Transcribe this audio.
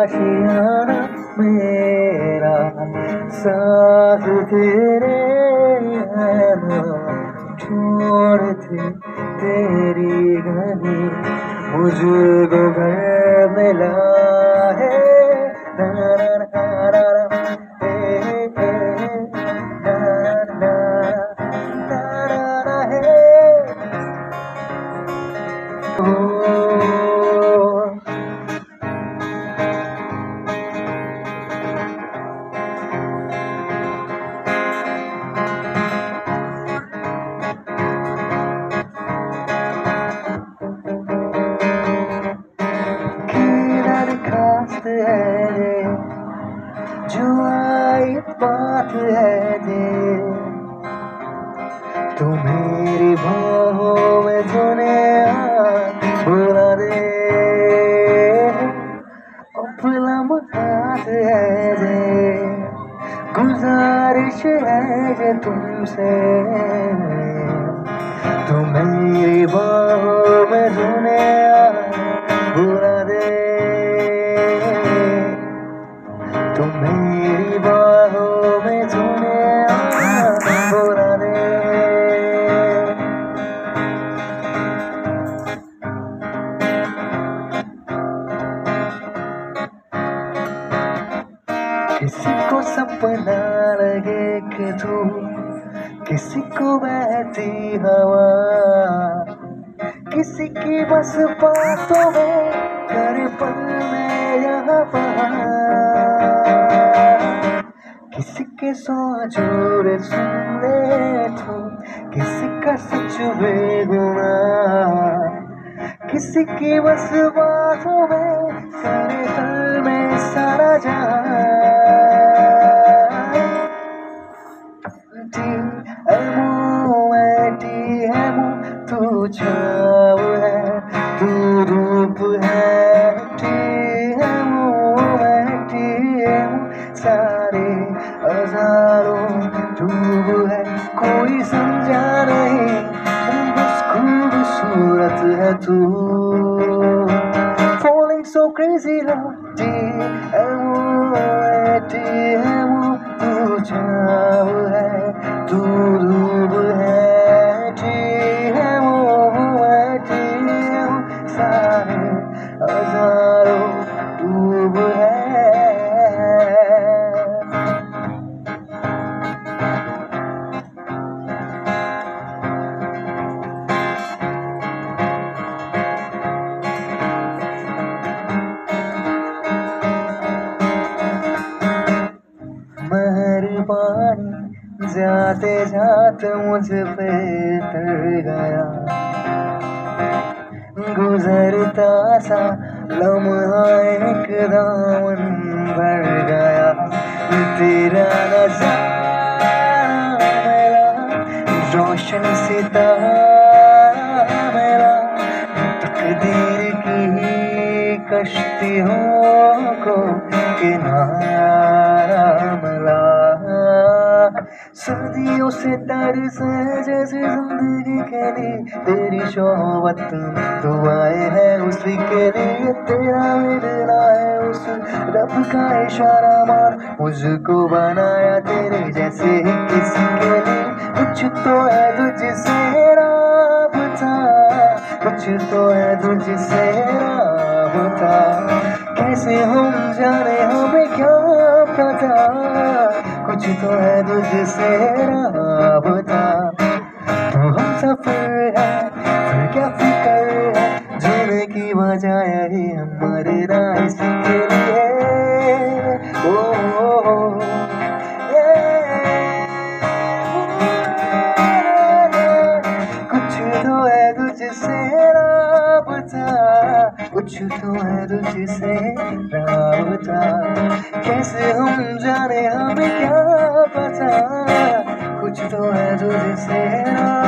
आशियाना मेरा, साथ तेरे है ना, छोड़ थी तेरी गली, मुझको घर मिला है। ना ना ना ना ना, हे हे हे, ना ना ना ना ना हे, ओ दरखास्त है जो आई बात है दे, तू मेरी बाहों में तूने बुला दे, अपना मुहात है दे, गुजारिश है जे तुमसे, तू मेरी बाहों में तूने बुला दे, तुम मेरी बाहों में तूने बुला दे। किसी को सपना लगे कि तू, किसी को बहती हवा, किसी की बस बातों में कर पल में यहाँ वहाँ, किसी के सोचूर सुन ले तू, किसी का सच बेगुना, किसी की बस बातों में सारे पल में सारा जहां, तू छाव है, तू रूप है, सारे हजारों रूप है, कोई समझा नहीं, बस खूबसूरत है तू। Falling so crazy love, तू छाव है, तू रूप है, सारे हजारों रूप है। मेहरबानी जाते जाते मुझ पे तर गया, गुजरता सा लम्हा एक दामन भर गया, तेरा नजारा मेरा रोशन सितारा मेरा, तकदीर की कश्तियों को किनारा मिला, सर्दियों से तरस है जैसे जिंदगी के लिए, तेरी शोहबत तू आए है उसी के लिए, तेरा मिलना है उस रब का इशारा मार, मुझको बनाया तेरे जैसे ही किसी के लिए, कुछ तो है तुझसे राबता, कुछ तो है तुझसे राबता, कैसे हम जाने हमें क्या पता, कुछ तो है तुझसे राबता, तो हम सफर है फिर क्या फिकर है, जीने की वजह यही हमारे राज के लिए, कुछ तो है तुझसे राबता, कुछ तो है तुझसे राबता, कैसे हम जाने हमें क्या पता, कुछ तो है तुझसे